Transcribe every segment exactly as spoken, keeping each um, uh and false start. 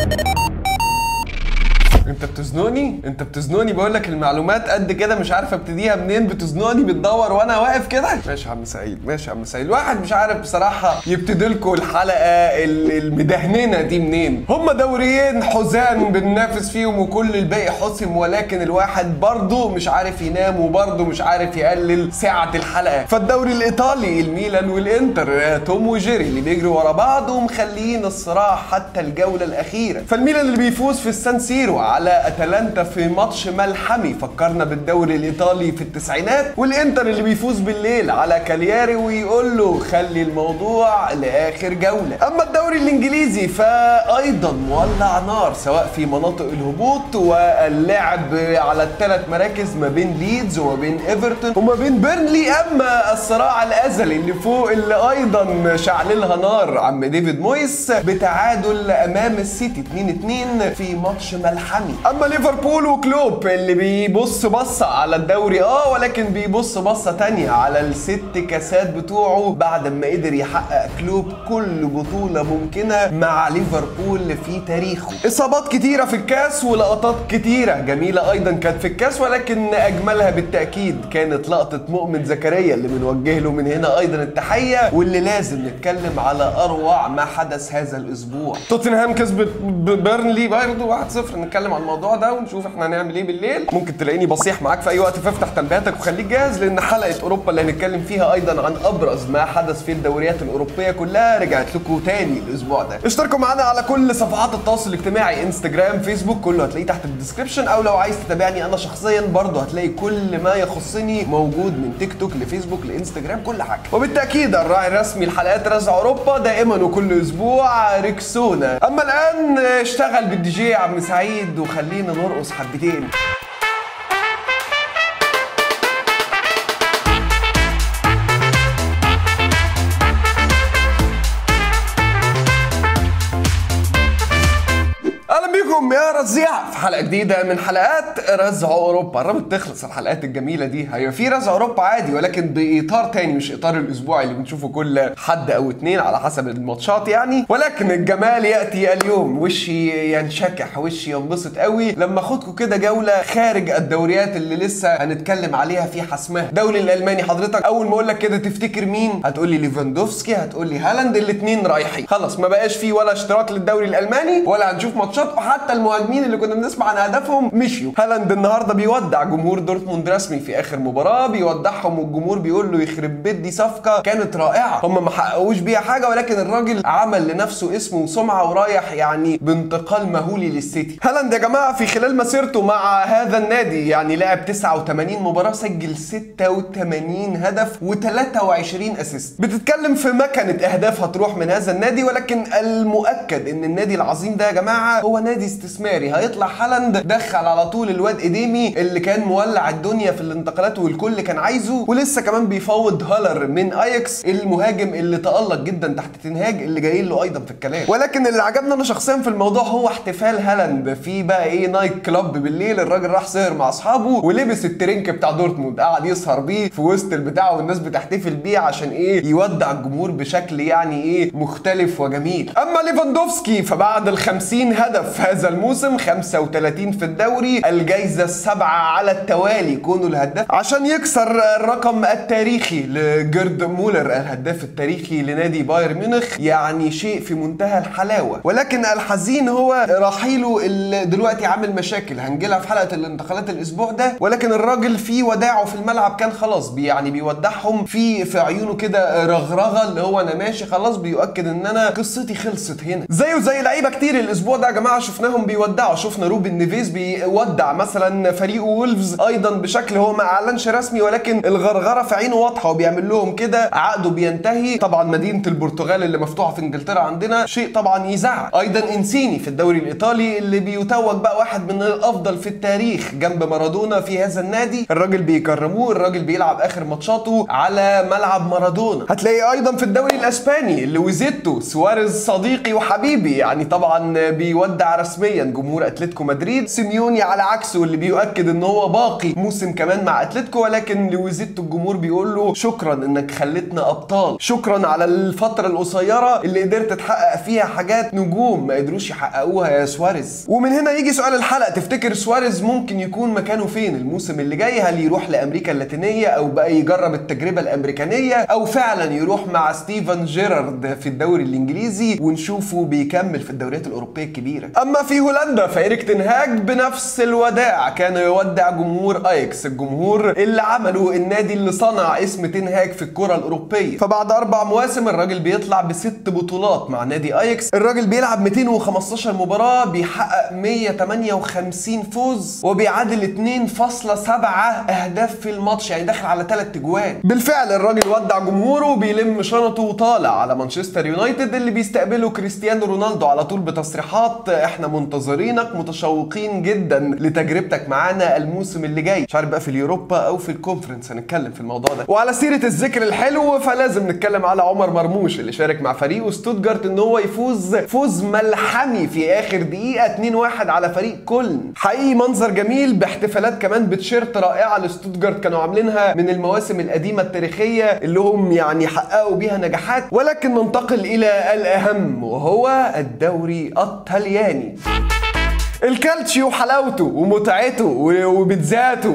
انت بتزنقني؟ انت بتزنقني بقول لك المعلومات قد كده مش عارف ابتديها منين، بتزنقني بتدور وانا واقف كده. ماشي يا عم سعيد، ماشي يا عم سعيد، الواحد مش عارف بصراحه يبتدي لكم الحلقه المدهننه دي منين. هما دوريين حزان بننافس فيهم وكل الباقي حسم، ولكن الواحد برضه مش عارف ينام وبرضه مش عارف يقلل ساعه الحلقه. فالدوري الايطالي الميلان والانتر توم وجيري اللي بيجروا ورا بعض ومخليين الصراع حتى الجوله الاخيره. فالميلان اللي بيفوز في السان سيرو على اتلانتا في ماتش ملحمي فكرنا بالدوري الايطالي في التسعينات، والانتر اللي بيفوز بالليل على كالياري ويقول له خلي الموضوع لاخر جوله. اما الدوري الانجليزي فايضا مولع نار سواء في مناطق الهبوط واللعب على الثلاث مراكز ما بين ليدز وما بين ايفرتون وما بين بيرنلي. اما الصراع الازلي اللي فوق اللي ايضا شعللها نار عم ديفيد مويس بتعادل امام السيتي اتنين اتنين في ماتش ملحمي. اما ليفربول وكلوب اللي بيبص بصه على الدوري اه ولكن بيبص بصه تانية على الست كاسات بتوعه بعد ما قدر يحقق كلوب كل بطوله ممكنه مع ليفربول في تاريخه. اصابات كتيره في الكاس ولقطات كتيره جميله ايضا كانت في الكاس، ولكن اجملها بالتاكيد كانت لقطه مؤمن زكريا اللي بنوجه له من هنا ايضا التحيه، واللي لازم نتكلم على اروع ما حدث هذا الاسبوع. توتنهام كسبت بيرنلي برضه واحد صفر. نتكلم عن الموضوع ده ونشوف احنا هنعمل ايه بالليل. ممكن تلاقيني بصيح معاك في اي وقت، فافتح تنبيهاتك وخليك جاهز لان حلقه اوروبا اللي هنتكلم فيها ايضا عن ابرز ما حدث في الدوريات الاوروبيه كلها رجعت لكم تاني الاسبوع ده. اشتركوا معانا على كل صفحات التواصل الاجتماعي، انستجرام، فيسبوك، كله هتلاقيه تحت الديسكربشن، او لو عايز تتابعني انا شخصيا برضه هتلاقي كل ما يخصني موجود من تيك توك لفيسبوك لانستجرام كل حاجه. وبالتاكيد الراعي الرسمي لحلقات رزع اوروبا دائما وكل اسبوع ريكسونا. اما الان اشتغل بالدي جي يا عم سعيد وخلينا نرقص حبتين. يا رزيع في حلقه جديده من حلقات رزع اوروبا. قربت تخلص الحلقات الجميله دي، هي في رزع اوروبا عادي ولكن باطار تاني مش اطار الاسبوعي اللي بنشوفه كل حد او اتنين على حسب الماتشات يعني. ولكن الجمال ياتي اليوم، وشي ينشكح وشي ينبسط قوي لما اخدكم كده جوله خارج الدوريات اللي لسه هنتكلم عليها في حسمها. الدوري الالماني حضرتك اول ما اقول لك كده تفتكر مين؟ هتقول لي ليفاندوفسكي، هتقول لي هالاند، الاثنين رايحين خلاص ما بقاش فيه ولا اشتراك للدوري الالماني ولا هنشوف ماتشات، وحتى المهاجمين اللي كنا بنسمع عن اهدافهم مشيوا. هالاند النهارده بيودع جمهور دورتموند رسمي في اخر مباراه، بيودعهم والجمهور بيقول له يخرب بيت دي صفقه كانت رائعه، هم ما حققوش بيها حاجه ولكن الراجل عمل لنفسه اسم وسمعه ورايح يعني بانتقال مهولي للسيتي. هالاند يا جماعه في خلال مسيرته مع هذا النادي يعني لعب تسعة وثمانين مباراه، سجل ستة وثمانين هدف وثلاثة وعشرين اسيست. بتتكلم في مكنه اهداف هتروح من هذا النادي، ولكن المؤكد ان النادي العظيم ده يا جماعه هو نادي استثماري. هيطلع هالاند دخل على طول الواد اديمي اللي كان مولع الدنيا في الانتقالات والكل كان عايزه، ولسه كمان بيفاوض هالر من اياكس المهاجم اللي تألق جدا تحت تنهاج اللي جاي له ايضا في الكلام. ولكن اللي عجبني انا شخصيا في الموضوع هو احتفال هالاند في بقى ايه نايت كلاب بالليل. الراجل راح سهر مع اصحابه ولبس الترنك بتاع دورتموند قعد يسهر بيه في وسط البتاع والناس بتحتفل بيه عشان ايه يودع الجمهور بشكل يعني ايه مختلف وجميل. اما ليفاندوفسكي فبعد ال خمسين هدف هذا الموسم خمسة وثلاثين في الدوري، الجايزه السابعه على التوالي كونه الهداف عشان يكسر الرقم التاريخي لجيرد مولر الهداف التاريخي لنادي بايرن ميونخ. يعني شيء في منتهى الحلاوه، ولكن الحزين هو رحيله اللي دلوقتي عامل مشاكل هنجيلها في حلقه الانتقالات الاسبوع ده. ولكن الراجل في وداعه في الملعب كان خلاص بي يعني بيودعهم في في عيونه كده رغرغه اللي هو انا ماشي خلاص، بيؤكد ان انا قصتي خلصت هنا. زيه زي لعيبه كتير الاسبوع ده يا جماعه شفناهم بيودعوا. شفنا روبن نيفيز بيودع مثلا فريق وولفز ايضا بشكل هو ما اعلنش رسمي ولكن الغرغره في عينه واضحه وبيعمل لهم كده عقده بينتهي. طبعا مدينه البرتغال اللي مفتوحه في انجلترا عندنا شيء طبعا يزعل. ايضا انسيني في الدوري الايطالي اللي بيتوج بقى واحد من الافضل في التاريخ جنب مارادونا في هذا النادي، الراجل بيكرموه، الراجل بيلعب اخر ماتشاته على ملعب مارادونا. هتلاقي ايضا في الدوري الاسباني لويزيتو سواريز صديقي وحبيبي يعني طبعا بيودع رسميا رسميا جمهور اتلتيكو مدريد. سيميوني على عكسه اللي بيؤكد ان هو باقي موسم كمان مع اتلتيكو، ولكن لويزيتو الجمهور بيقول له شكرا انك خلتنا ابطال، شكرا على الفتره القصيره اللي قدرت تحقق فيها حاجات نجوم ما قدروش يحققوها يا سواريز. ومن هنا يجي سؤال الحلقه، تفتكر سواريز ممكن يكون مكانه فين الموسم اللي جاي؟ هل يروح لامريكا اللاتينيه او بقى يجرب التجربه الامريكانيه، او فعلا يروح مع ستيفن جيرارد في الدوري الانجليزي ونشوفه بيكمل في الدوريات الاوروبيه الكبيره؟ اما في هولندا فإيريك تين هاج بنفس الوداع كان يودع جمهور اياكس، الجمهور اللي عمله النادي اللي صنع اسم تين هاج في الكره الاوروبيه. فبعد اربع مواسم الراجل بيطلع بست بطولات مع نادي اياكس، الراجل بيلعب مئتين وخمستاشر مباراه، بيحقق مئة وثمانية وخمسين فوز وبيعادل اتنين فاصلة سبعة اهداف في الماتش، يعني داخل على ثلاث اجوان. بالفعل الراجل ودع جمهوره وبيلم شنطه وطالع على مانشستر يونايتد اللي بيستقبله كريستيانو رونالدو على طول بتصريحات احنا منتظرينك متشوقين جدا لتجربتك معانا الموسم اللي جاي، مش عارف بقى في اليوروبا او في الكونفرنس، هنتكلم في الموضوع ده. وعلى سيره الذكر الحلو فلازم نتكلم على عمر مرموش اللي شارك مع فريقه ستوتجارت ان هو يفوز فوز ملحمي في اخر دقيقه اتنين واحد على فريق كولن. حقيقي منظر جميل باحتفالات كمان بتشيرت رائعه لستوتجارت كانوا عاملينها من المواسم القديمه التاريخيه اللي هم يعني حققوا بيها نجاحات. ولكن ننتقل الى الاهم وهو الدوري الطلياني. الكالتشيو حلاوته ومتعته وبيتزاته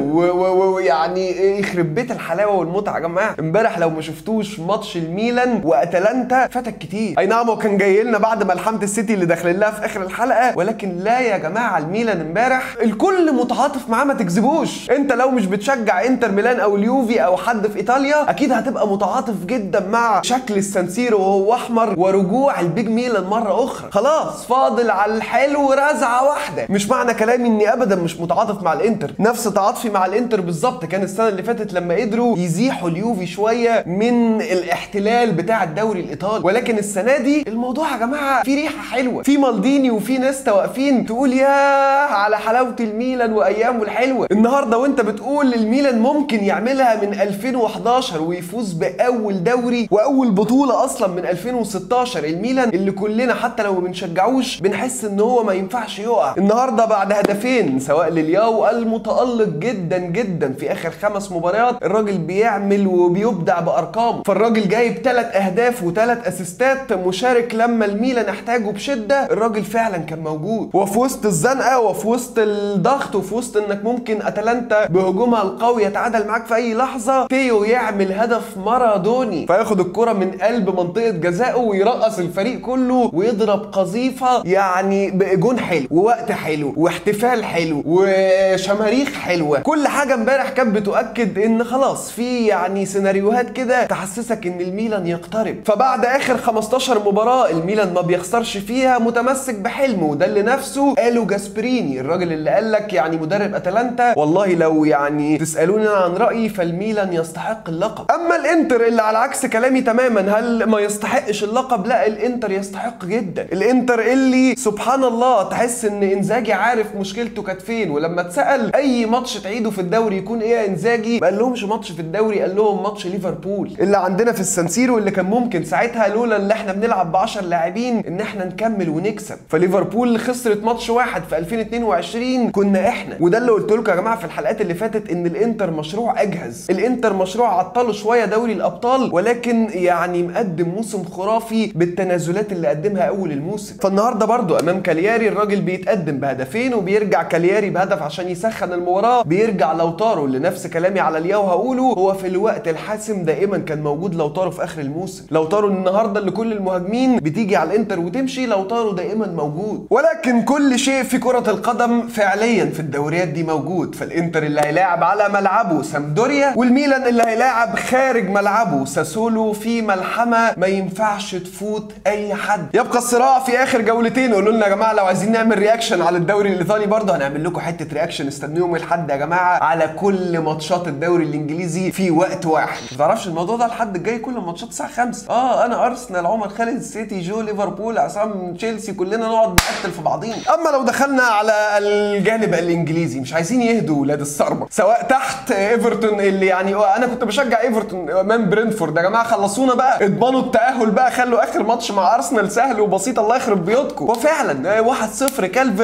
ويعني يخرب بيت الحلاوه والمتعه يا جماعه. امبارح لو ما شفتوش ماتش الميلان واتلانتا فاتك كتير. اي نعم هو كان جاي لنا بعد ملحمه السيتي اللي داخلين لها في اخر الحلقه، ولكن لا يا جماعه الميلان امبارح الكل متعاطف معاه، ما تكذبوش. انت لو مش بتشجع انتر ميلان او اليوفي او حد في ايطاليا اكيد هتبقى متعاطف جدا مع شكل السانسيرو وهو احمر ورجوع البيج ميلان مره اخرى. خلاص فاضل على الحلو رزعه واحده. مش معنى كلامي اني ابدا مش متعاطف مع الانتر، نفس تعاطفي مع الانتر بالظبط كان السنه اللي فاتت لما قدروا يزيحوا اليوفي شويه من الاحتلال بتاع الدوري الايطالي. ولكن السنه دي الموضوع يا جماعه في ريحه حلوه، في مالديني وفي نيستا واقفين تقول يا على حلاوه الميلان وايامه الحلوه. النهارده وانت بتقول الميلان ممكن يعملها من ألفين وحداشر ويفوز باول دوري واول بطوله اصلا من ألفين وستاشر. الميلان اللي كلنا حتى لو ما بنشجعوش بنحس ان هو ما ينفعش يقع. النهارده بعد هدفين سواء للياو المتألق جدا جدا في اخر خمس مباريات، الراجل بيعمل وبيبدع بارقامه. فالراجل جايب ثلاث اهداف وثلاث اسيستات، مشارك لما الميلان احتاجه بشده، الراجل فعلا كان موجود. وفي وسط الزنقه وفي وسط الضغط وفي وسط انك ممكن اتلانتا بهجومها القوي يتعادل معاك في اي لحظه، تيو يعمل هدف مارادوني فياخد الكره من قلب منطقه جزائه ويرقص الفريق كله ويضرب قذيفه، يعني بجون حلو ووقت حلو واحتفال حلو وشماريخ حلوه. كل حاجه امبارح كانت بتؤكد ان خلاص في يعني سيناريوهات كده تحسسك ان الميلان يقترب. فبعد اخر خمستاشر مباراه الميلان ما بيخسرش فيها، متمسك بحلمه، وده اللي نفسه قاله جاسبريني الراجل اللي قال لك يعني مدرب اتلانتا والله لو يعني تسالوني عن رايي فالميلان يستحق اللقب. اما الانتر اللي على عكس كلامي تماما، هل ما يستحقش اللقب؟ لا الانتر يستحق جدا. الانتر اللي سبحان الله تحس ان انزاجي عارف مشكلته كانت فين، ولما اتسال اي ماتش تعيده في الدوري يكون ايه يا انزاجي، ما قال لهمش ماتش في الدوري، قال لهم ماتش ليفربول اللي عندنا في السانسيرو اللي كان ممكن ساعتها لولا اللي احنا بنلعب ب عشرة لاعبين ان احنا نكمل ونكسب. فليفربول خسرت ماتش واحد في ألفين واتنين وعشرين كنا احنا. وده اللي قلت لكم يا جماعه في الحلقات اللي فاتت ان الانتر مشروع اجهز، الانتر مشروع عطله شويه دوري الابطال، ولكن يعني مقدم موسم خرافي بالتنازلات اللي قدمها اول الموسم. فالنهارده برضو امام كالياري الراجل بيتقدم بهدفين وبيرجع كالياري بهدف عشان يسخن المباراه، بيرجع لوتارو اللي نفس كلامي على الياو هقوله هو في الوقت الحاسم دائما كان موجود لوتارو في اخر الموسم. لوتارو النهارده اللي كل المهاجمين بتيجي على الانتر وتمشي، لوتارو دائما موجود. ولكن كل شيء في كره القدم فعليا في الدوريات دي موجود. فالانتر اللي هيلاعب على ملعبه سامدوريا، والميلان اللي هيلاعب خارج ملعبه ساسولو في ملحمه ما ينفعش تفوت اي حد. يبقى الصراع في اخر جولتين. قولوا لنا يا جماعه لو عايزين نعمل رياكشن على الدوري الايطالي برضه هنعمل لكم حته رياكشن، استنوهم لحد يا جماعه على كل ماتشات الدوري الانجليزي في وقت واحد. ما تعرفش الموضوع ده لحد الجاي كل الماتشات الساعه خمسة. اه انا ارسنال، عمر خالد سيتي، جو ليفربول، عصام تشيلسي، كلنا نقعد نقتل في بعضينا. اما لو دخلنا على الجانب الانجليزي مش عايزين يهدوا ولاد الصربه، سواء تحت ايفرتون اللي يعني انا كنت بشجع ايفرتون امام برينفورد يا جماعه، خلصونا بقى، اضمنوا التاهل بقى، خلوا اخر ماتش مع ارسنال سهل وبسيط، الله يخرب بيوتكم. وفعلا واحد صفر كالفرت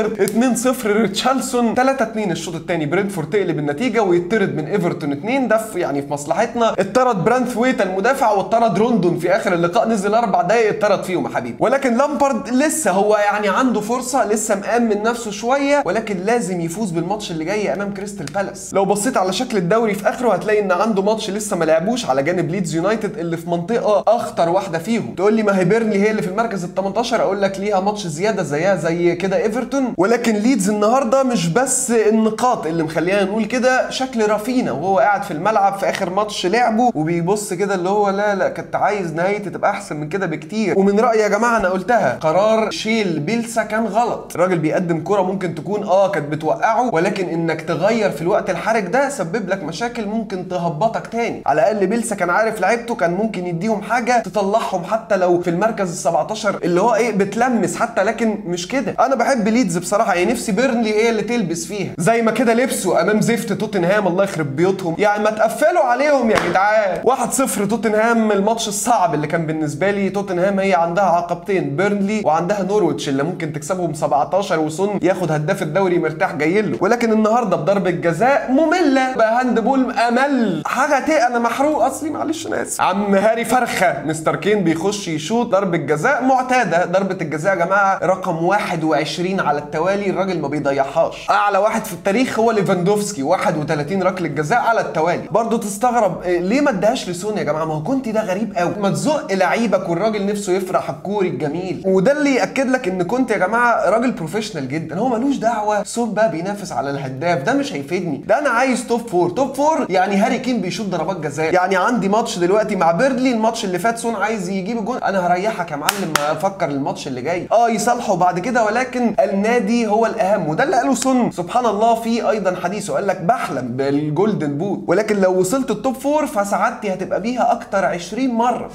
الاخر اتنين صفر ريتشارلسون، تلاتة اتنين الشوط الثاني برينتفورد تقلب النتيجه ويطرد من ايفرتون اتنين، ده يعني في مصلحتنا. اتطرد برانثويت المدافع واتطرد روندون في اخر اللقاء، نزل اربع دقائق اتطرد فيهم يا حبيبي. ولكن لامبارد لسه هو يعني عنده فرصه، لسه مأمن نفسه شويه، ولكن لازم يفوز بالماتش اللي جاي امام كريستال بالاس. لو بصيت على شكل الدوري في اخره هتلاقي ان عنده ماتش لسه ما لعبوش على جانب ليدز يونايتد اللي في منطقه اخطر واحده فيهم. تقول لي ما هي بيرنلي هي اللي في المركز ال تمنتاشر، اقول لك ليها ماتش زياده زيها زي كده ايفرتون. ولكن ليدز النهارده مش بس النقاط اللي مخلينا نقول كده، شكل رافينا وهو قاعد في الملعب في اخر ماتش لعبه وبيبص كده اللي هو لا لا كنت عايز نهايتي تبقى احسن من كده بكتير. ومن رايي يا جماعه انا قلتها، قرار شيل بيلسا كان غلط. الراجل بيقدم كرة ممكن تكون اه كانت بتوقعه، ولكن انك تغير في الوقت الحرج ده سبب لك مشاكل ممكن تهبطك تاني. على الاقل بيلسا كان عارف لعيبته، كان ممكن يديهم حاجه تطلعهم حتى لو في المركز ال سبعتاشر اللي هو ايه بتلمس حتى، لكن مش كده. انا بحب ليدز بصراحه، يعني نفسي بيرنلي هي اللي تلبس فيها زي ما كده لبسوا امام زفت توتنهام، الله يخرب بيوتهم. يعني ما تقفلوا عليهم يا جدعان. واحد صفر توتنهام، الماتش الصعب اللي كان بالنسبه لي. توتنهام هي عندها عقبتين، بيرنلي وعندها نورويتش اللي ممكن تكسبهم سبعتاشر وسون ياخد هداف الدوري مرتاح جاي له. ولكن النهارده بضربه جزاء ممله بقى، هاند بول امل حاجه تق انا محروق اصلي معلش انا اسف. عم هاري فرخه مستر كين بيخش يشوط ضربه جزاء معتاده. ضربه الجزاء يا جماعه رقم واحد وعشرين على التوالي، الراجل ما بيضيعهاش. اعلى واحد في التاريخ هو ليفاندوفسكي، واحد وتلاتين ركله جزاء على التوالي. برضه تستغرب ليه ما اداهاش لسون يا جماعه، ما هو كنت ده غريب قوي. ما تزق لعيبك والراجل نفسه يفرح الكوري الجميل. وده اللي ياكد لك ان كنت يا جماعه راجل بروفيشنال جدا. هو ملوش دعوه سون بقى بينافس على الهداف، ده مش هيفيدني. ده انا عايز توب فور. توب فور يعني هاري كين بيشوط ضربات جزاء. يعني عندي ماتش دلوقتي مع بيرلي، الماتش اللي فات سون عايز يجيب جون، انا هريحك يا معلم ما افكر الماتش اللي جاي. اه يصالحوا بعد كده، ولكن النادي هو الاهم. وده اللي قاله سون سبحان الله في ايضا حديثه، قال لك بحلم بالجولدن بوت، ولكن لو وصلت التوب فور فسعادتي هتبقى بيها اكتر عشرين مره.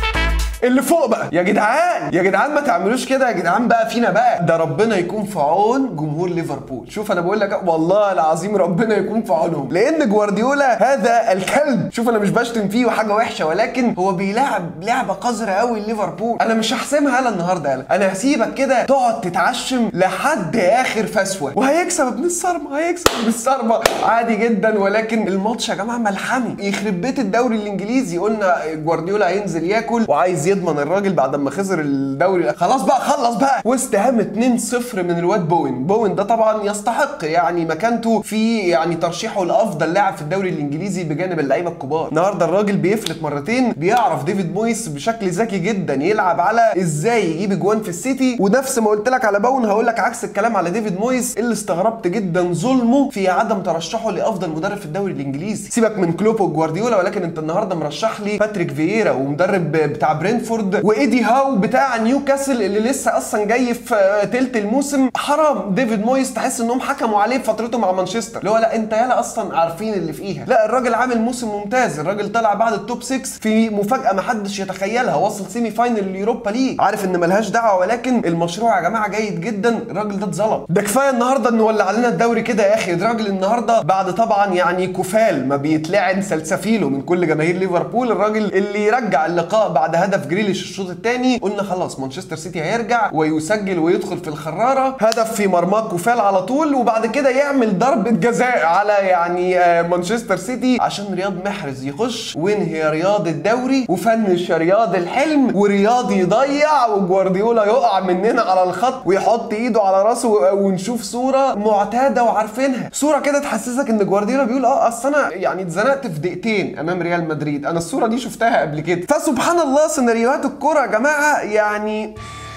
اللي فوق بقى يا جدعان يا جدعان ما تعملوش كده يا جدعان بقى فينا بقى. ده ربنا يكون في عون جمهور ليفربول. شوف انا بقول لك والله العظيم ربنا يكون في عونهم، لان جوارديولا هذا الكلب. شوف انا مش بشتم فيه وحاجه وحشه، ولكن هو بيلعب لعبه قذره قوي ليفربول. انا مش هحسمها يالا النهارده يالا، انا هسيبك كده تقعد تتعشم لحد اخر فسوه، وهيكسب ابن الصرمه، هيكسب ابن الصرمه عادي جدا. ولكن الماتش يا جماعه ملحمي يخرب بيت الدوري الانجليزي. قلنا جوارديولا هينزل ياكل وعايز يضمن الراجل بعد ما خسر الدوري. خلاص بقى خلص بقى. وست هام اتنين صفر من الواد بوين. بوين ده طبعا يستحق يعني مكانته في يعني ترشيحه لافضل لاعب في الدوري الانجليزي بجانب اللعيبه الكبار. النهارده الراجل بيفلت مرتين، بيعرف ديفيد مويس بشكل ذكي جدا يلعب على ازاي يجيب اجوان في السيتي. ونفس ما قلت لك على بوين هقول لك عكس الكلام على ديفيد مويس اللي استغربت جدا ظلمه في عدم ترشحه لافضل مدرب في الدوري الانجليزي. سيبك من كلوب وجوارديولا، ولكن انت النهارده مرشح لي باتريك فييرا ومدرب بتاع برينفورد وايدي هاو بتاع نيوكاسل اللي لسه اصلا جاي في تلت الموسم. حرام ديفيد مويس تحس انهم حكموا عليه بفترته مع مانشستر، اللي هو لا انت يالا اصلا عارفين اللي فيها. لا الراجل عامل موسم ممتاز، الراجل طلع بعد التوب ستة في مفاجاه ما حدش يتخيلها، وصل سيمي فاينل اليوروبا ليج. عارف ان ملهاش دعوه، ولكن المشروع يا جماعه جيد جدا. الراجل ده اتظلم. ده كفايه النهارده انه ولع علينا الدوري كده يا اخي. الراجل النهارده بعد طبعا يعني كفال ما بيتلعن سلسفيله من كل جماهير ليفربول، الراجل اللي يرجع اللقاء بعد هدف جريليش الشوط الثاني. قلنا خلاص مانشستر سيتي هيرجع ويسجل ويدخل في الخراره، هدف في مرماه كوفال على طول، وبعد كده يعمل ضربه جزاء على يعني مانشستر سيتي عشان رياض محرز يخش وينهي رياض الدوري وفنش رياض الحلم، ورياض يضيع وجوارديولا يقع مننا على الخط ويحط ايده على راسه، ونشوف صوره معتاده وعارفينها، صوره كده تحسسك ان جوارديولا بيقول اه اصل انا يعني اتزنقت في دقيقتين امام ريال مدريد. انا الصوره دي شفتها قبل كده. فسبحان الله سيناريوهات الكوره يا جماعه يعني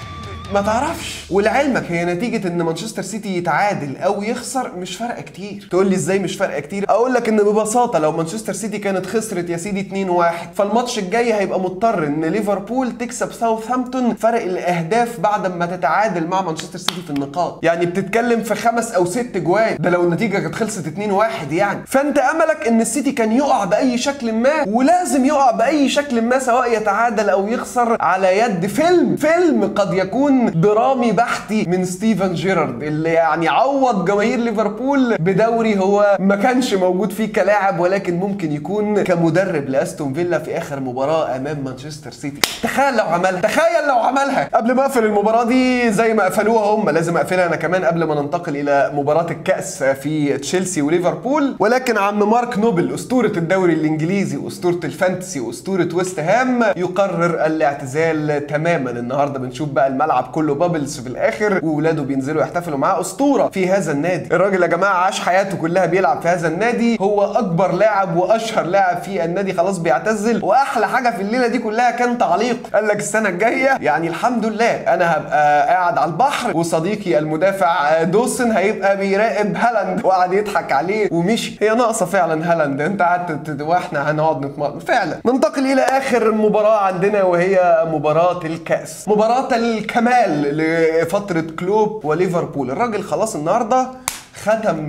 ما تعرفش. ولعلمك هي نتيجه ان مانشستر سيتي يتعادل او يخسر مش فارقه كتير. تقول لي ازاي مش فارقه كتير؟ اقول لك ان ببساطه لو مانشستر سيتي كانت خسرت يا سيدي اتنين واحد، فالماتش الجاي هيبقى مضطر ان ليفربول تكسب ساوثهامبتون فرق الاهداف بعد ما تتعادل مع مانشستر سيتي في النقاط. يعني بتتكلم في خمس او ست جوان، ده لو النتيجه كانت خلصت اتنين واحد يعني. فانت املك ان السيتي كان يقع باي شكل ما، ولازم يقع باي شكل ما سواء يتعادل او يخسر على يد فيلم فيلم قد يكون يكون درامي بحتي من ستيفن جيرارد اللي يعني عوض جماهير ليفربول بدوري هو ما كانش موجود فيه كلاعب، ولكن ممكن يكون كمدرب لاستون فيلا في اخر مباراه امام مانشستر سيتي. تخيل لو عملها، تخيل لو عملها. قبل ما اقفل المباراه دي زي ما قفلوها هم، لازم اقفلها انا كمان قبل ما ننتقل الى مباراه الكاس في تشيلسي وليفربول. ولكن عم مارك نوبل اسطوره الدوري الانجليزي واسطوره الفانتسي واسطوره ويست هام يقرر الاعتزال تماما. النهارده بنشوف بقى الملعب كله بابلز في الاخر واولاده بينزلوا يحتفلوا معاه. اسطوره في هذا النادي الراجل يا جماعه، عاش حياته كلها بيلعب في هذا النادي، هو اكبر لاعب واشهر لاعب في النادي، خلاص بيعتزل. واحلى حاجه في الليله دي كلها كان تعليق، قال لك السنه الجايه يعني الحمد لله انا هبقى قاعد على البحر وصديقي المدافع دوسن هيبقى بيراقب هالاند، وقعد يضحك عليه ومشي. هي ناقصه فعلا هالاند، انت قعدت واحنا هنقعد نتمرن فعلا. ننتقل الى اخر مباراه عندنا وهي مباراه الكاس، مباراه الكمال لفتره كلوب وليفربول. الراجل خلاص النهارده ختم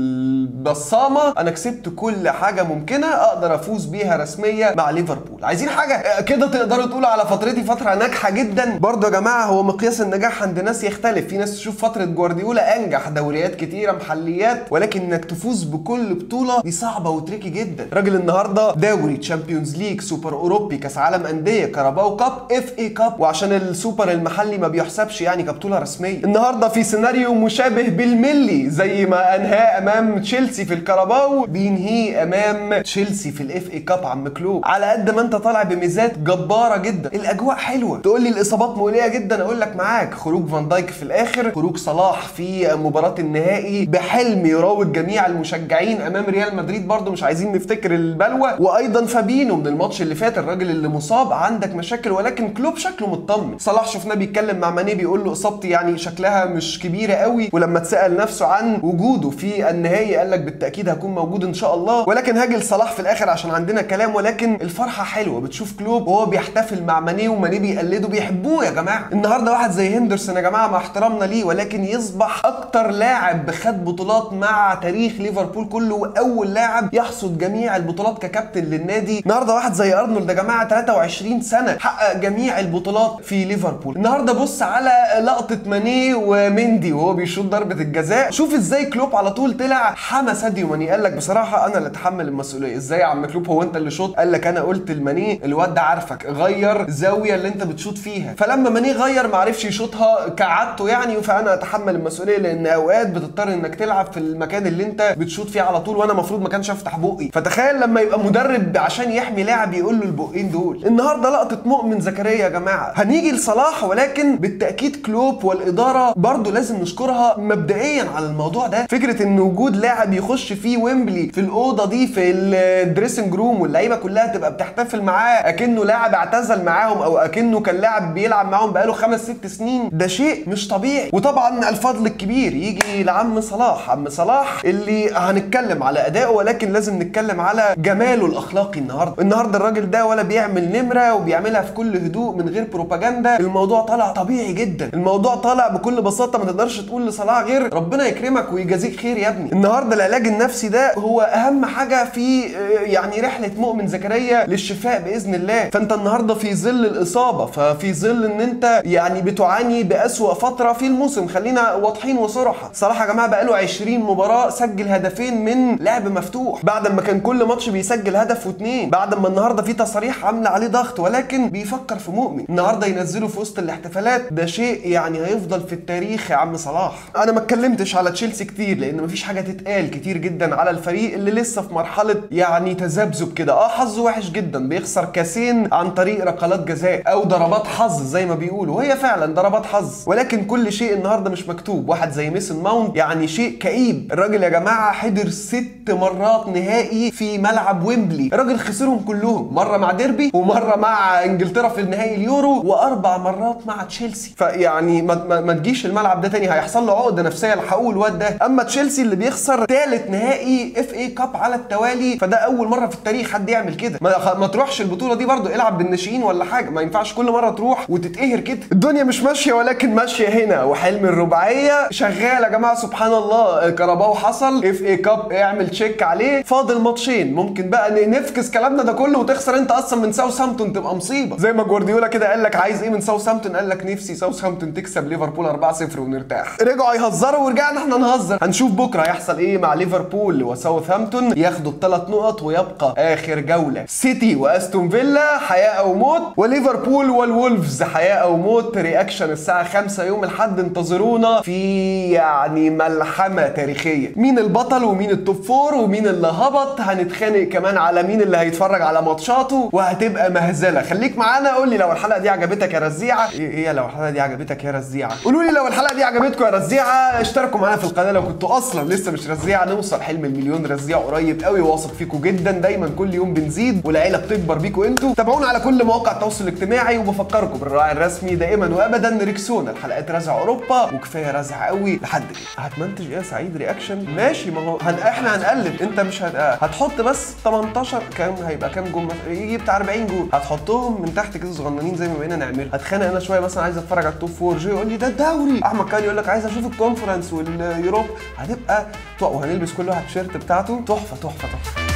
بالبصامه، انا كسبت كل حاجه ممكنه اقدر افوز بيها رسميه مع ليفربول. عايزين حاجه كده تقدروا تقولوا على فترتي فتره ناجحه جدا. برضه يا جماعه هو مقياس النجاح عند ناس يختلف، في ناس تشوف فتره جوارديولا انجح، دوريات كتيره محليات، ولكن انك تفوز بكل بطوله دي صعبه وتريكي جدا. راجل النهارده دوري، تشامبيونز ليج، سوبر اوروبي، كاس عالم انديه، كاراباو كاب، اف اي كاب، وعشان السوبر المحلي ما بيحسبش يعني كبطوله رسميه. النهارده في سيناريو مشابه بالملي، زي ما انهاه امام تشيلسي في الكاراباو بينهيه امام تشيلسي في الاف اي كاب. عم كلوب على قد ما انت طالع بميزات جباره جدا، الاجواء حلوه. تقول لي الاصابات مؤلمه جدا، اقول لك معاك، خروج فان دايك في الاخر، خروج صلاح في مباراه النهائي بحلم يراود جميع المشجعين امام ريال مدريد، برضو مش عايزين نفتكر البلوه، وايضا فابينو من الماتش اللي فات، الراجل اللي مصاب، عندك مشاكل، ولكن كلوب شكله مطمن. صلاح شفناه بيتكلم مع ماني بيقول له اصابتي يعني شكلها مش كبيره قوي، ولما اتسال نفسه عن وجوده في النهائي قال لك بالتاكيد هكون موجود ان شاء الله. ولكن هاجي لصلاح في الاخر عشان عندنا كلام، ولكن الفرحه حلوه. بتشوف كلوب وهو بيحتفل مع ماني وماني بيقلده، بيحبوه يا جماعه. النهارده واحد زي هندرسون يا جماعه مع احترامنا ليه، ولكن يصبح اكتر لاعب خد بطولات مع تاريخ ليفربول كله، واول لاعب يحصد جميع البطولات ككابتن للنادي. النهارده واحد زي ارنولد يا جماعه ثلاثة وعشرين سنه حقق جميع البطولات في ليفربول. النهارده بص على لقطه ماني ومندي وهو بيشوط ضربه الجزاء، شوف ازاي كلوب على طول طلع حمى ساديو ماني، قال لك بصراحه انا اللي اتحمل المسؤوليه. ازاي يا عم كلوب هو انت اللي شوط؟ قال لك انا قلت لماني الواد ده عارفك، غير زاويه اللي انت بتشوط فيها. فلما ماني غير ما عرفش يشوطها كعادته يعني، فانا اتحمل المسؤوليه، لان اوقات بتضطر انك تلعب في المكان اللي انت بتشوط فيه على طول، وانا المفروض ما كانش افتح بقي. فتخيل لما يبقى مدرب عشان يحمي لاعب يقول له البقين دول. النهارده لقطه مؤمن زكريا يا جماعه. هنيجي لصلاح، ولكن بالتاكيد كلوب والاداره برضو لازم نشكرها مبدئيا على الموضوع ده. فكره ان وجود لاعب يخش فيه ويمبلي في الاوضه دي في الدريسنج روم واللعيبه كلها تبقى بتحتفل معاه اكنه لاعب اعتزل معاهم، او اكنه كان لاعب بيلعب معاهم بقاله خمس ست سنين، ده شيء مش طبيعي. وطبعا الفضل الكبير يجي لعم صلاح. عم صلاح اللي هنتكلم على ادائه، ولكن لازم نتكلم على جماله الاخلاقي. النهارده النهارده الراجل ده ولا بيعمل نمره، وبيعملها في كل هدوء من غير بروباجندا. الموضوع طالع طبيعي جدا، الموضوع طالع بكل بساطه. ما تقدرش تقول لصلاح غير ربنا يكرمك ويجازيك خير يا ابني. النهارده العلاج النفسي ده هو اهم حاجه في يعني رحله مؤمن زكريا للشفاء باذن الله. فانت النهارده في ظل الاصابه، ففي ظل ان انت يعني بتعاني باسوا فتره في الموسم، خلينا واضحين وصراحه. صراحه يا جماعه بقاله عشرين مباراه سجل هدفين من لعب مفتوح، بعد ما كان كل ماتش بيسجل هدف واثنين، بعد ما النهارده في تصاريح عامله عليه ضغط، ولكن بيفكر في مؤمن. النهارده ينزله في وسط الاحتفالات، ده شيء يعني هيفضل في التاريخ يا عم صلاح. انا ما اتكلمتش على تشيلسي كتير لان مفيش حاجه تتقال كتير جدا على الفريق اللي لسه في مرحله يعني تذبذب كده. اه حظه وحش جدا، بيخسر كاسين عن طريق ركلات جزاء او ضربات حظ زي ما بيقولوا، وهي فعلا ضربات حظ، ولكن كل شيء النهارده مش مكتوب. واحد زي ميسون ماونت يعني شيء كئيب. الراجل يا جماعه حضر ست مرات نهائي في ملعب ويمبلي، الراجل خسرهم كلهم، مره مع ديربي ومره مع انجلترا في النهائي اليورو واربع مرات مع تشيلسي. فيعني ما, ما, ما تجيش الملعب ده تاني، هيحصل له عقده نفسيه. الحقوا الواد ده. اما تشيلسي اللي بيخسر ثالث نهائي اف اي كاب على التوالي، فده اول مره في التاريخ حد يعمل كده. ما, ما تروحش البطوله دي برضو، العب بالناشئين ولا حاجه، ما ينفعش كل مره تروح وتتقهر كده. الدنيا مش ماشيه ولكن ماشيه هنا، وحلم الرباعيه شغال يا جماعه. سبحان الله، كاراباو حصل، اف اي كاب اعمل تشيك عليه، فاضل ماتشين. ممكن بقى نفكس كلامنا ده كله وتخسر انت اصلا من ساوثهامبتون، تبقى مصيبه. زي ما جوارديولا كده قال لك عايز ايه من ساوثهامبتون، قال لك نفسي ساوثهامبتون تكسب ليفربول أربعة صفر ونرتاح. رجعوا يهزروا ورجعنا احنا نهزر. هنشوف بكره هيحصل ايه مع ليفربول وساوثهامبتون، ياخدوا الثلاث نقط ويبقى اخر جوله سيتي واستون فيلا حياه او موت، وليفربول والولفز حياه او موت. رياكشن الساعه خمسة يوم الاحد، انتظرونا في يعني ملحمه تاريخيه. مين البطل ومين التوب فور ومين اللي هبط، هنتخانق كمان على مين اللي هيتفرج على ماتشاته، وهتبقى مهزله. خليك معانا، قول لي لو الحلقه دي عجبتك يا رزيعه. ايه ايه لو الحلقه دي عجبتك يا رزيعه؟ قولوا لي لو الحلقه دي عجبتكم يا رزيعه. اشتركوا معانا في القناه لو كنتوا اصلا لسه مش رزيعه. نوصل حلم المليون رزيعه قريب قوي، واثق فيكم جدا. دايما كل يوم بنزيد والعيله بتكبر بيكم انتوا. تابعونا على كل مواقع التواصل الاجتماعي، وبفكركم بالراعي الرسمي دائما وابدا ريكسونا. الحلقات رزع اوروبا وكفايه رزع قوي لحد كده. هتمنتج ايه يا سعيد؟ رياكشن ماشي، ما هو هن... احنا هنقلب، انت مش هت... هتحط بس تمنتاشر، كام هيبقى كام جول؟ يجي بتاع أربعين جول، هتحطهم من تحت كده صغننين زي ما بقينا نعمل. هتخانق انا شويه مثلا عايز اتفرج على التوب فور، جو يقول لي ده الدوري، احمد كان يقول لك عايز اشوف الكونفرنس واليوروب. هتبقى وهنلبس كل واحد التيشيرت بتاعته، تحفه تحفه تحفه.